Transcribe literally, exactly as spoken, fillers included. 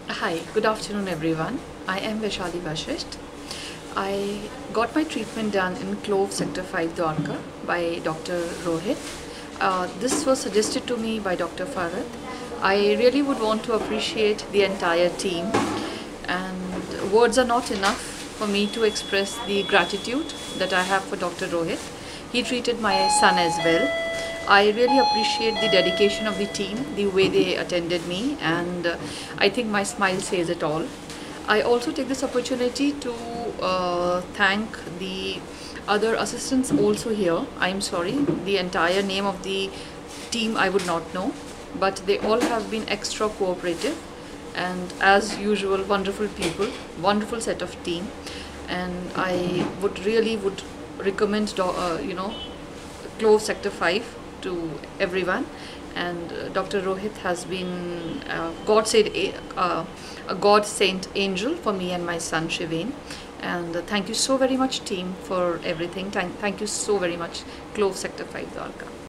Hi, good afternoon everyone. I am Vaishali Vashisht. I got my treatment done in Clove Sector five Dwarka by Doctor Rohit. Uh, this was suggested to me by Doctor Farad. I really would want to appreciate the entire team, and words are not enough for me to express the gratitude that I have for Doctor Rohit. He treated my son as well. I really appreciate the dedication of the team, the way they attended me, and uh, I think my smile says it all. I also take this opportunity to uh, thank the other assistants also here. I'm sorry, the entire name of the team I would not know, but they all have been extra cooperative and as usual wonderful people, wonderful set of team, and I would really would recommend uh, you know Clove Sector five to everyone, and uh, Doctor Rohit has been uh, God said uh, a God sent angel for me and my son Shivain, and uh, thank you so very much team for everything. Thank, thank you so very much Clove Sector five Dwarka.